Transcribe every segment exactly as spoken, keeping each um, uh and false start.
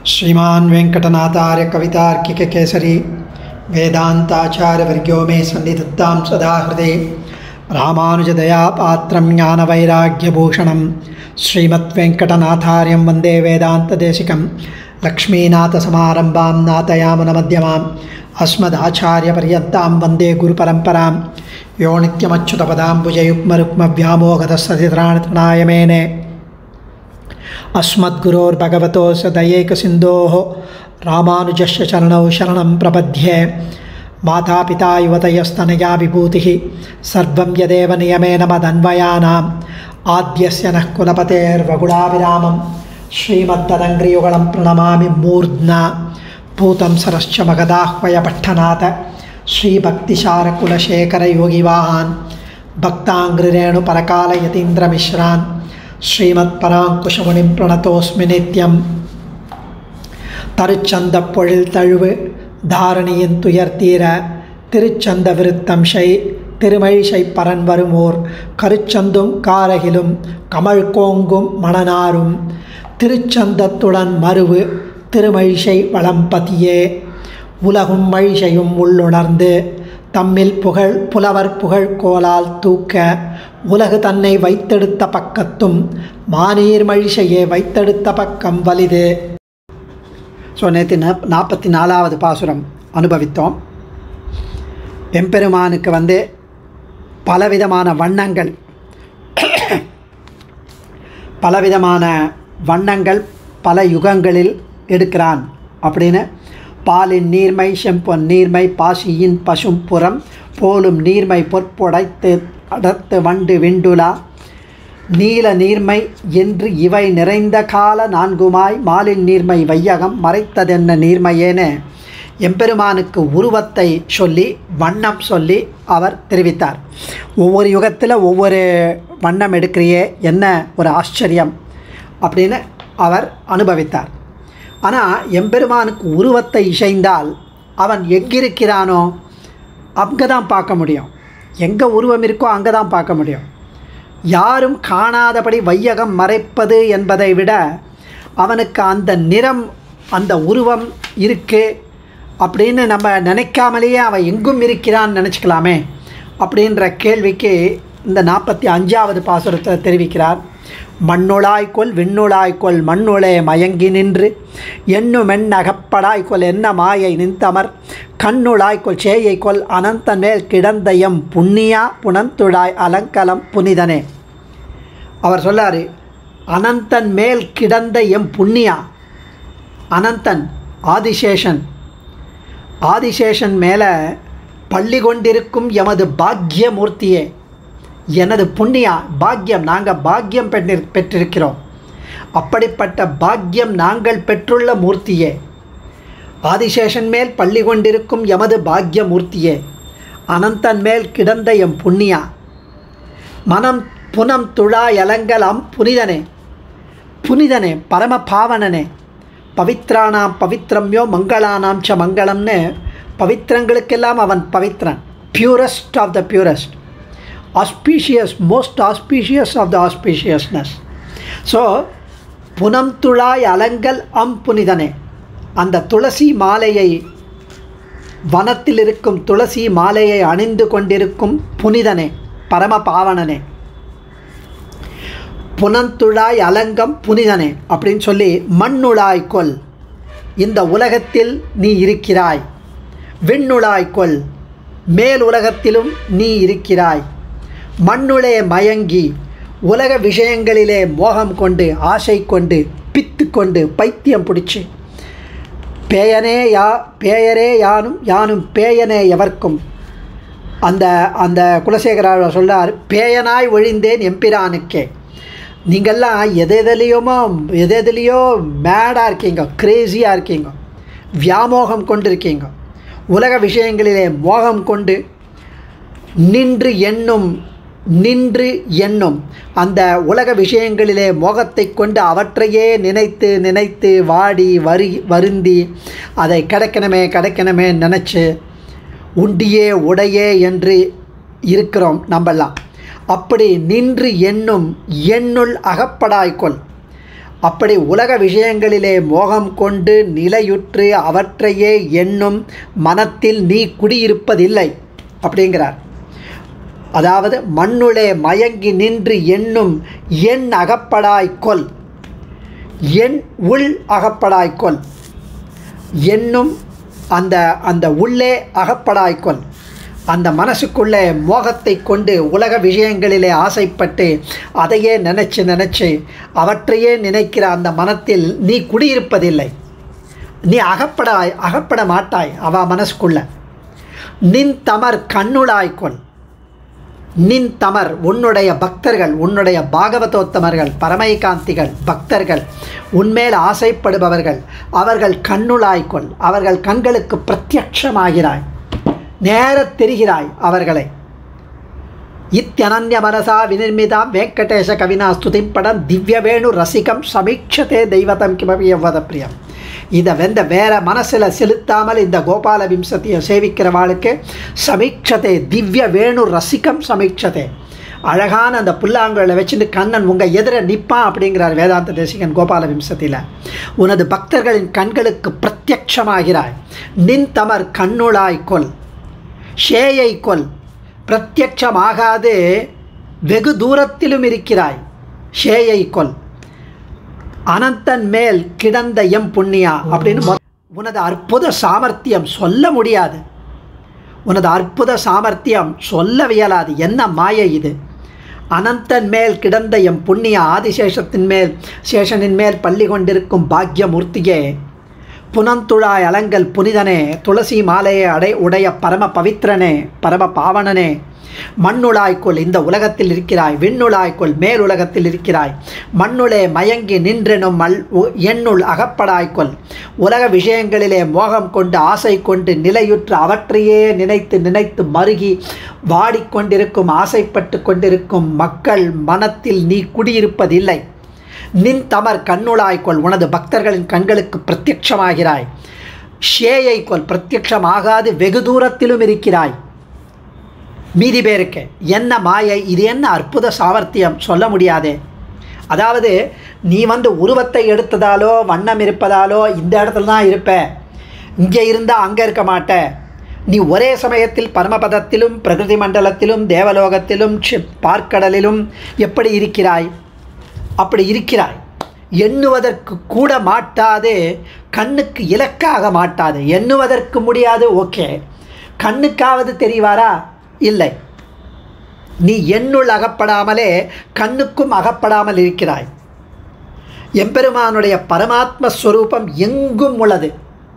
श्रीमान् वेंकटनाथार्य कवितार्किक केसरी वेदांताचार्य वर्ग्यो मे सन्निधत्तां सदा हृदये रामानुजदया पात्रं ज्ञानवैराग्यभूषणं श्रीमद्वेंकटनाथार्यं वन्दे वेदान्तदेशिकं लक्ष्मीनाथसमारम्भां नाथयामुनमध्यमाम् अस्मदाचार्यपर्यन्तां वन्दे गुरुपरम्परां यो नित्यमच्युतपदाम्बुजयुग्मरुक्मव्यामोहतस्तदितराणतृणाय मेने अस्मद्गुरोर्भगवतोऽस्य दयैकसिन्धोः रामानुजस्य चरणौ शरणं प्रपद्ये। मातापिता युवतयस्तनया विभूतिः सर्वं यदेव नियमेन मदन्वयानाम् आद्यस्य नः कुलपतेर्वगुणाभिरामं श्रीमद्ददङ्घ्रियुगलं प्रणमामि मूर्ध्ना भूतं सरश्च मगदाह्वयपट्टनाथ श्रीभक्तिसारकुलशेखरयोगिवाहान् भक्ताङ्घ्रिरेणुपरकालयतीन्द्रमिश्रान् श्रीमत्पराङ्कुशमुनिं प्रणतोऽस्मि नित्यं। तरुच्चन्दप्पொழில் தழுவு தாரணியின் துயர்த்தீர திருச்சந்த விருத்தம் செய் திருமழிசை பரன் வருமோர் கருச்சந்தும் காரகிலும் கமழ் கோங்கும் மணனாரும் திருச்சந்தத்துடன் மருவு திருமழிசை வளம்பதியே உலகும் மழிசையும் உள்ளுணர்ந்து தம்மில் புகழ் புலவர் புகழ் கோலால் தூக்க உலகு தன்னை வைத்தெடுத்த பக்கத்தும் மானீர் மழிசையே வைத்தெடுத்த பக்கம் வலிது. ஸோ நேற்று நாற்பத்தி நாலாவது பாசுரம் அனுபவித்தோம். எம்பெருமானுக்கு வந்து பலவிதமான வண்ணங்கள் பலவிதமான வண்ணங்கள் பல யுகங்களில் எடுக்கிறான் அப்படின்னு பாலின் நீர்மை செம்பொன் நீர்மை பாசியின் பசும் புறம் போலும் நீர்மை பொற்புடைத்து அடர்த்து வண்டு விண்டுலா நீல நீர்மை என்று இவை நிறைந்த கால நான்குமாய் மாலின் நீர்மை வையகம் மறைத்ததென்ன நீர்மையேன எம்பெருமானுக்கு உருவத்தை சொல்லி வண்ணம் சொல்லி அவர் தெரிவித்தார். ஒவ்வொரு யுகத்தில் ஒவ்வொரு வண்ணம் எடுக்கிறியே என்ன ஒரு ஆச்சரியம் அப்படின்னு அவர் அனுபவித்தார். ஆனால் எம்பெருமானுக்கு உருவத்தை இசைந்தால் அவன் எங்கிருக்கிறானோ அங்கே தான் பார்க்க முடியும். எங்கே உருவம் இருக்கோ அங்கே தான் பார்க்க முடியும். யாரும் காணாதபடி வையகம் மறைப்பது என்பதை விட அவனுக்கு அந்த நிறம் அந்த உருவம் இருக்குது அப்படின்னு நம்ம நினைக்காமலேயே அவன் எங்கும் இருக்கிறான்னு நினச்சிக்கலாமே அப்படின்ற கேள்விக்கு இந்த நாற்பத்தி அஞ்சாவது பாசுரத்தில் தெரிவிக்கிறார். மண்ணுளாய்கொல் விண்ணுளாய்கொல் மண்ணுளே மயங்கி நின்று எண்ணுமென் அகப்படாய்கொல் என்ன மாயை நின்றமர் கண்ணுளாய்கொல் சேயைகொல் அனந்தன் மேல் கிடந்த எம் புண்ணியா புனந்துழாய் அலங்கலம் புனிதனே. அவர் சொல்லார், அனந்தன் மேல் கிடந்த எம் புண்ணியா. அனந்தன் ஆதிசேஷன், ஆதிசேஷன் மேலே பள்ளி கொண்டிருக்கும் எமது பாக்யமூர்த்தியே, எனது புண்ணியா பாக்யம், நாங்கள் பாக்யம் பெற்று பெற்றிருக்கிறோம் அப்படிப்பட்ட பாக்யம் நாங்கள் பெற்றுள்ள மூர்த்தியே, ஆதிசேஷன் மேல் பள்ளி கொண்டிருக்கும் எமது பாக்யமூர்த்தியே, அனந்தன் மேல் கிடந்த எம் புண்ணியா, மனம் புனம் துழாய் அலங்கலாம் புனிதனே, புனிதனே பரம பாவனனே, பவித்ரானாம் பவித்ரம்யோ மங்களானாம் ச மங்களம்னு பவித்திரங்களுக்கெல்லாம் அவன் பவித்ரன், purest of the purest, auspicious, most auspicious of the auspiciousness. So புனம் துழாய் அலங்கல் அம் புனிதனே, அந்த துளசி மாலையை வனத்தில் இருக்கும் துளசி மாலையை அணிந்து கொண்டிருக்கும் புனிதனே பரம பாவனனே, புனந்துழாய் அலங்கம் புனிதனே அப்படின்னு சொல்லி மண்ணுளாய்கொல், இந்த உலகத்தில் நீ இருக்கிறாய், விண்ணுளாய்கொல் மேல் உலகத்திலும் நீ இருக்கிறாய், மண்ணுளே மயங்கி உலக விஷயங்களிலே மோகம் கொண்டு ஆசை கொண்டு பித்து கொண்டு பைத்தியம் பிடிச்சி பேயனே யா பேயரே யானும் யானும் பேயனே எவர்க்கும், அந்த அந்த குலசேகரார் சொல்லார், பேயனாய் ஒழிந்தேன் எம்பிரானுக்கே. நீங்கள்லாம் எது எதுலேயுமோ எது எதுலேயோ மேடாக இருக்கீங்க, கிரேஸியாக இருக்கீங்க, வியாமோகம் கொண்டு இருக்கீங்க, உலக விஷயங்களிலே மோகம் கொண்டு நின்று எண்ணும் நின்று எண்ணும் அந்த உலக விஷயங்களிலே மோகத்தை கொண்டு அவற்றையே நினைத்து நினைத்து வாடி வரி வருந்தி அதை கிடைக்கணுமே கிடைக்கணுமே நினச்சி உண்டியே உடையே என்று இருக்கிறோம் நம்மெல்லாம். அப்படி நின்று எண்ணும் எண்ணுள் அகப்படாய்கொள், அப்படி உலக விஷயங்களிலே மோகம் கொண்டு நிலையுற்று அவற்றையே எண்ணும் மனத்தில் நீ குடியிருப்பதில்லை அப்படிங்கிறார். அதாவது மண்ணுளே மயங்கி நின்று எண்ணும் எண் அகப்படாய்கொல், எண் உள் அகப்படாய்கொல், எண்ணும் அந்த அந்த உள்ளே அகப்படாய்கொல். அந்த மனசுக்குள்ளே மோகத்தை கொண்டு உலக விஷயங்களிலே ஆசைப்பட்டு அதையே நினச்சி நினச்சி அவற்றையே நினைக்கிற அந்த மனத்தில் நீ குடியிருப்பதில்லை. நீ அகப்படாய் அகப்பட மாட்டாய் அவ மனசுக்குள்ள. நின் தமர் கண்ணுளாய்கொள். நின் தமர் உன்னுடைய பக்தர்கள், உன்னுடைய பாகவதோத்தமர்கள், பரமைகாந்திகள், பக்தர்கள், உன்மேல் ஆசைப்படுபவர்கள், அவர்கள் கண்ணுளாய்கொள். அவர்கள் கண்களுக்கு பிரத்யட்சமாகிறாய், நேர தெரிகிறாய் அவர்களை. இத்தியனன்ய மனசா வினிர்மிதாம் வெங்கடேஷ கவினா ஸ்துதிப்படம் திவ்யவேணு ரசிகம் சமீட்சத்தே தெய்வதம் கிமபி எவ்வத பிரியம். இதை வெந்த வேற மனசில் செலுத்தாமல் இந்த கோபால விம்சத்தியை சேவிக்கிறவாளுக்கு சமீட்சத்தை திவ்ய வேணு ரசிகம் சமீட்சத்தை. அழகான அந்த புல்லாங்குழலை வச்சுட்டு கண்ணன் உங்கள் எதிர நிற்பான் அப்படிங்கிறார் வேதாந்த தேசிகன் கோபால விம்சத்தியில். உனது பக்தர்களின் கண்களுக்கு பிரத்யட்சமாகிறாய். நின் தமர் கண்ணுளாய்கொல், ஷேயை கொல். பிரத்யட்சமாகாது வெகு தூரத்திலும் இருக்கிறாய், ஷேயை கொல். அனந்தன் மேல் கிடந்த எம் புண்ணியா அப்படின்னு உனது அற்புத சாமர்த்தியம் சொல்ல முடியாது. உனது அற்புத சாமர்த்தியம் சொல்ல வியலாது. என்ன மாயை இது! அனந்தன் மேல் கிடந்த எம் புண்ணிய ஆதிசேஷத்தின் மேல் சேஷனின் மேல் பள்ளி கொண்டிருக்கும் பாக்யமூர்த்தியே, புனந்துழாய் அலங்கல் புனிதனே, துளசி மாலையை அடை உடைய பரம பவித்திரனே, பரம பாவனனே, மண்ணுளாய்க்குள் இந்த உலகத்தில் இருக்கிறாய், விண்ணுளாய்க்குள் மேலுலகத்தில் இருக்கிறாய், மண்ணுளே மயங்கி நின்றெனும் மல் எண்ணுள் அகப்படாய்க்குள். உலக விஷயங்களிலே மோகம் கொண்டு ஆசை கொண்டு நிலையுற்று அவற்றையே நினைத்து நினைத்து மருகி வாடிக்கொண்டிருக்கும் ஆசைப்பட்டு கொண்டிருக்கும் மக்கள் மனத்தில் நீ குடியிருப்பதில்லை. நின் தமர் கண்ணுளாய்க்கொள். உனது பக்தர்களின் கண்களுக்கு பிரத்யட்சமாகிறாய். ஷேயை கொல். பிரத்யட்சமாகாது வெகு தூரத்திலும் இருக்கிறாய். மீதி பேருக்கு என்ன மாயை இது! என்ன அற்புத சாமர்த்தியம் சொல்ல முடியாதே. அதாவது நீ வந்து உருவத்தை எடுத்ததாலோ வண்ணம் இருப்பதாலோ இந்த இடத்துல தான் இருப்ப, இங்கே இருந்தால் அங்கே இருக்க மாட்ட. நீ ஒரே சமயத்தில் பரமபதத்திலும் பிரகிருதி மண்டலத்திலும் தேவலோகத்திலும் பார்க்கடலிலும் எப்படி இருக்கிறாய்? அப்படி இருக்கிறாய். எண்ணுவதற்கு கூட மாட்டாது, கண்ணுக்கு இலக்காக மாட்டாது. எண்ணுவதற்கு முடியாது, ஓகே. கண்ணுக்காவது தெரிவாரா? இல்லை. நீ எண்ணுள் அகப்படாமலே கண்ணுக்கும் அகப்படாமல் இருக்கிறாய். எம்பெருமானுடைய பரமாத்ம ஸ்வரூபம் எங்கும் உள்ளது.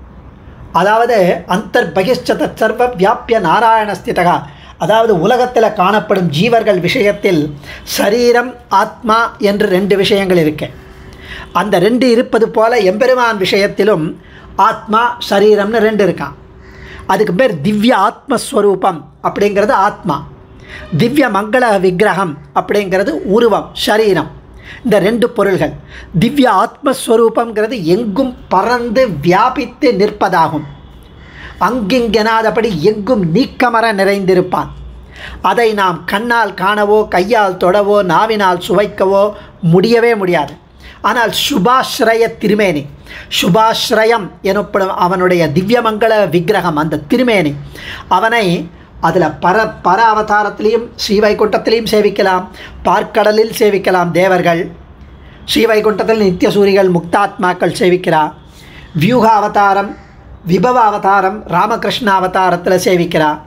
அதாவது அந்தர் பகிஷ்சத சர்வ வியாபிய நாராயணஸ்திதகா. அதாவது உலகத்தில் காணப்படும் ஜீவர்கள் விஷயத்தில் சரீரம் ஆத்மா என்று ரெண்டு விஷயங்கள் இருக்கு. அந்த ரெண்டு இருப்பது போல எம்பெருமான் விஷயத்திலும் ஆத்மா சரீரம்னு ரெண்டு இருக்கான். அதுக்கு பேர் திவ்ய ஆத்மஸ்வரூபம் அப்படிங்கிறது ஆத்மா, திவ்ய மங்கள விக்கிரகம் அப்படிங்கிறது உருவம் சரீரம். இந்த ரெண்டு பொருள்கள். திவ்ய ஆத்மஸ்வரூபங்கிறது எங்கும் பறந்து வியாபித்து நிற்பதாகும். அங்கிங்கெனாதபடி எங்கும் நீக்கமர நிறைந்திருப்பான். அதை நாம் கண்ணால் காணவோ கையால் தொடவோ நாவினால் சுவைக்கவோ முடியவே முடியாது. ஆனால் சுபாஸ்ரய திருமேனி, சுபாஸ்ரயம் எனப்படும் அவனுடைய திவ்யமங்கள விக்கிரகம், அந்த திருமேனி, அவனை அதில் பர பர அவதாரத்திலையும் ஸ்ரீவைகுண்டத்திலையும் சேவிக்கலாம், பார்க்கடலில் சேவிக்கலாம் தேவர்கள், ஸ்ரீவைகுண்டத்தில் நித்தியசூரிகள் முக்தாத்மாக்கள் சேவிக்கிறார், வியூக அவதாரம் விபவ அவதாரம் ராமகிருஷ்ண அவதாரத்தில் சேவிக்கிறார்,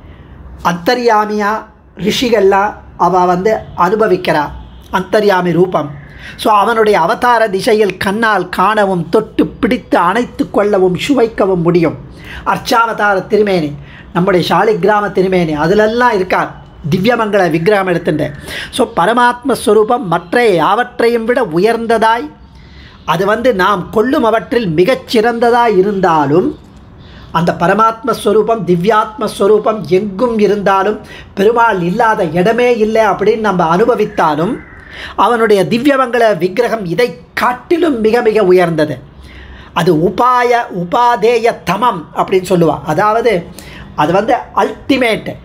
அந்தர்யாமியா ரிஷிகள்லாம் அவள் வந்து அனுபவிக்கிறா அந்தர்யாமி ரூபம். ஸோ அவனுடைய அவதார திசையில் கண்ணால் காணவும் தொட்டு பிடித்து அணைத்து கொள்ளவும் சுவைக்கவும் முடியும். அர்ச்சாவதார திருமேனி, நம்முடைய சாலிகிராம திருமேனி, அதிலெல்லாம் இருக்கார் திவ்யமங்கள விக்கிரகம் எடுத்துட்டேன். ஸோ பரமாத்மஸ்வரூபம் மற்ற யாவற்றையும் விட உயர்ந்ததாய், அது வந்து நாம் கொள்ளும் அவற்றில் மிகச்சிறந்ததாய் இருந்தாலும் அந்த பரமாத்மஸ்வரூபம் திவ்யாத்மஸ்வரூபம் எங்கும் இருந்தாலும் பெருமாள் இல்லாத இடமே இல்லை அப்படின்னு நம்ம அனுபவித்தாலும் அவனுடைய திவ்யமங்கள விக்கிரகம் இதை காட்டிலும் மிக மிக உயர்ந்தது. அது உபாய உபாதேய தமம் அப்படின்னு சொல்லுவாள். அதாவது அது வந்து அல்டிமேட்.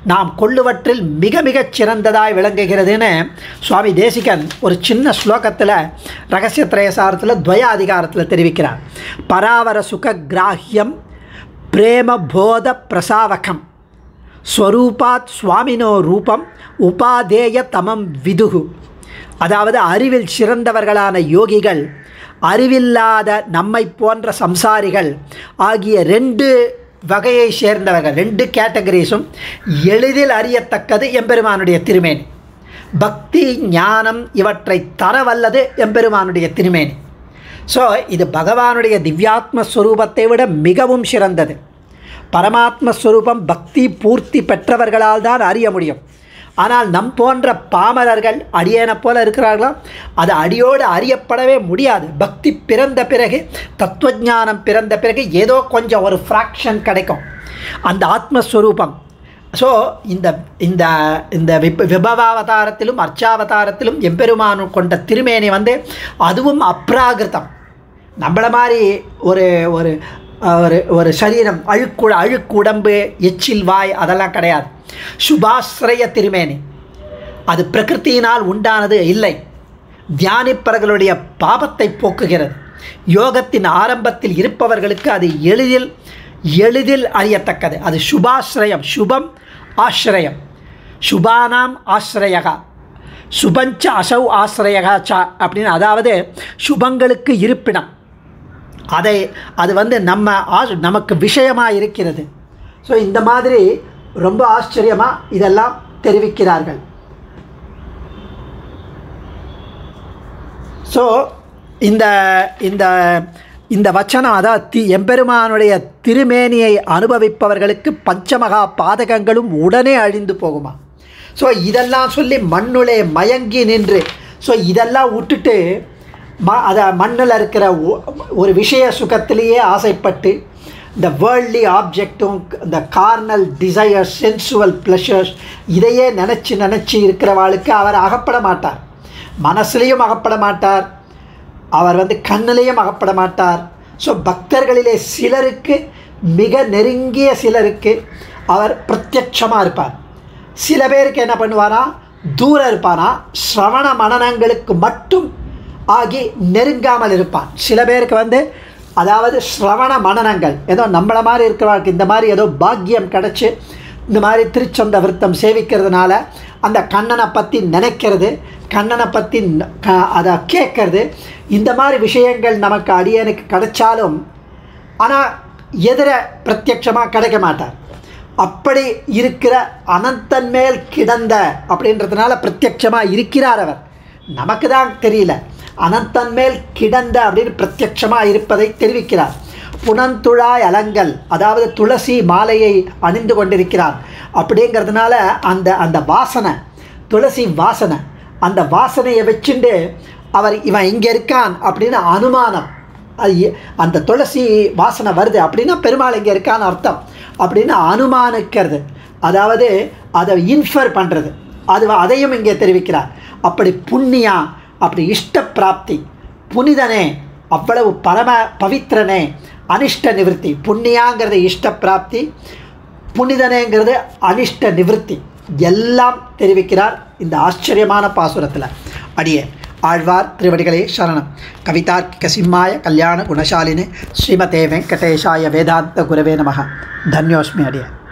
நாம் கொள்ளுவற்றில் மிக மிகச் சிறந்ததாய் விளங்குகிறதுன்னு சுவாமி தேசிகன் ஒரு சின்ன ஸ்லோகத்தில் ரகசியத்ரயசாரத்தில் துவய அதிகாரத்தில் தெரிவிக்கிறார். பராவர சுக கிராஹ்யம் பிரேம போத பிரசாவகம் ஸ்வரூபாத் சுவாமினோ ரூபம் உபாதேய தமம் விதுகு. அதாவது அறிவில் சிறந்தவர்களான யோகிகள், அறிவில்லாத நம்மை போன்ற சம்சாரிகள் ஆகிய ரெண்டு வகையை சேர்ந்தவர்கள், ரெண்டு கேட்டகரிஸும் எளிதில் அறியத்தக்கது எம்பெருமானுடைய திருமேனி. பக்தி ஞானம் இவற்றை தரவல்லது எம்பெருமானுடைய திருமேனி. ஸோ இது பகவானுடைய திவ்யாத்மஸ்வரூபத்தை விட மிகவும் சிறந்தது. பரமாத்மஸ்வரூபம் பக்தி பூர்த்தி பெற்றவர்களால் தான் அறிய முடியும். ஆனால் நம் போன்ற பாமரர்கள் அடியேனை போல இருக்கிறார்களோ அது அடியோடு அறியப்படவே முடியாது. பக்தி பிறந்த பிறகு, தத்துவஞானம் பிறந்த பிறகு ஏதோ கொஞ்சம் ஒரு ஃப்ராக்ஷன் கிடைக்கும் அந்த ஆத்மஸ்வரூபம். ஸோ இந்த இந்த இந்த விப் விபவாவதாரத்திலும் அர்ச்சாவதாரத்திலும் எம்பெருமானு கொண்ட திருமேனி வந்து அதுவும் அப்ராகிருதம். நம்மளை மாதிரி ஒரு ஒரு ஒரு ஒரு சரீரம், அழுக்கு அழுக்கு உடம்பு, எச்சில் வாய் அதெல்லாம் கிடையாது. சுபாஸ்ரய திருமேனி, அது பிரகிருத்தியினால் உண்டானது இல்லை. தியானிப்பவர்களுடைய பாபத்தை போக்குகிறது. யோகத்தின் ஆரம்பத்தில் இருப்பவர்களுக்கு அது எளிதில் எளிதில் அறியத்தக்கது. அது சுபாஸ்ரயம், சுபம் ஆஸ்ரயம், சுபானாம் ஆஸ்ரயகா, சுபஞ்ச அசௌ ஆஸ்ரயகா சா அப்படின்னு, அதாவது சுபங்களுக்கு இருப்பிடம். அதை அது வந்து நம்ம ஆ நமக்கு விஷயமாக இருக்கிறது. ஸோ இந்த மாதிரி ரொம்ப ஆச்சரியமாக இதெல்லாம் தெரிவிக்கிறார்கள். ஸோ இந்த இந்த இந்த வச்சனம், அதாவது தி எம்பெருமானுடைய திருமேனியை அனுபவிப்பவர்களுக்கு பஞ்சமகா பாதகங்களும் உடனே அழிந்து போகுமா. ஸோ இதெல்லாம் சொல்லி மண்ணுளே மயங்கி நின்று, ஸோ இதெல்லாம் விட்டுட்டு ம அதை மண்ணில் இருக்கிற ஒரு விஷய சுகத்திலேயே ஆசைப்பட்டு இந்த வேர்ல்ட்லி ஆப்ஜெக்டும் இந்த கார்னல் டிசையர்ஸ், சென்சுவல் ப்ளஷர்ஸ் இதையே நினச்சி நினச்சி இருக்கிறவாளுக்கு அவர் அகப்பட மாட்டார். மனசுலேயும் அகப்பட மாட்டார், அவர் வந்து கண்ணிலையும் அகப்பட மாட்டார். ஸோ பக்தர்களிலே சிலருக்கு, மிக நெருங்கிய சிலருக்கு அவர் பிரத்யட்சமாக இருப்பார். சில பேருக்கு என்ன பண்ணுவாரா, தூரம் இருப்பானா, ஸ்ரவண மனனங்களுக்கு மட்டும் ஆகி நெருங்காமல் இருப்பான். சில பேருக்கு வந்து அதாவது ஸ்ரவண மனனங்கள், ஏதோ நம்மளை மாதிரி இருக்கிறவர்களுக்கு இந்த மாதிரி ஏதோ பாக்கியம் கிடச்சி இந்த மாதிரி திருச்சந்த விருத்தம் சேவிக்கிறதுனால அந்த கண்ணனை பற்றி நினைக்கிறது, கண்ணனை பற்றி அதை கேட்கறது, இந்த மாதிரி விஷயங்கள் நமக்கு அடியனுக்கு கிடைச்சாலும் ஆனால் எதிர பிரத்யட்சமாக கிடைக்க மாட்டார். அப்படி இருக்கிற அனந்தன் மேல் கிடந்த அப்படின்றதுனால பிரத்யட்சமாக இருக்கிறார் அவர், நமக்கு தான் தெரியல. அனந்தன் மேல் கிடந்த அப்படின்னு பிரத்யட்சமாக இருப்பதை தெரிவிக்கிறார். புனந்துழாய் அலங்கல், அதாவது துளசி மாலையை அணிந்து கொண்டிருக்கிறார். அப்படிங்கிறதுனால அந்த அந்த வாசனை, துளசி வாசனை, அந்த வாசனையை வச்சுட்டு அவர் இவன் இங்கே இருக்கான் அப்படின்னு அனுமானம். அது அந்த துளசி வாசனை வருது அப்படின்னா பெருமாள் இங்கே இருக்கான்னு அர்த்தம் அப்படின்னு அனுமானிக்கிறது, அதாவது அதை இன்ஃபர் பண்ணுறது, அது அதையும் இங்கே தெரிவிக்கிறார். அப்படி புண்ணியா, அப்படி இஷ்ட பிராப்தி, புனிதனே, அவ்வளவு பரம பவித்திரனே, அனிஷ்ட நிவர்த்தி. புண்ணியாங்கிறது இஷ்ட பிராப்தி, புனிதனேங்கிறது அனிஷ்ட நிவர்த்தி, எல்லாம் தெரிவிக்கிறார் இந்த ஆச்சரியமான பாசுரத்தில். அடியே ஆழ்வார் திருவடிகளே சரணம். கவிதார்க்கிக சிம்மாய கல்யாண குணசாலினே ஸ்ரீமதே வெங்கடேஷாய வேதாந்த குரவே நமः. தன்யோஸ்மி அடியே.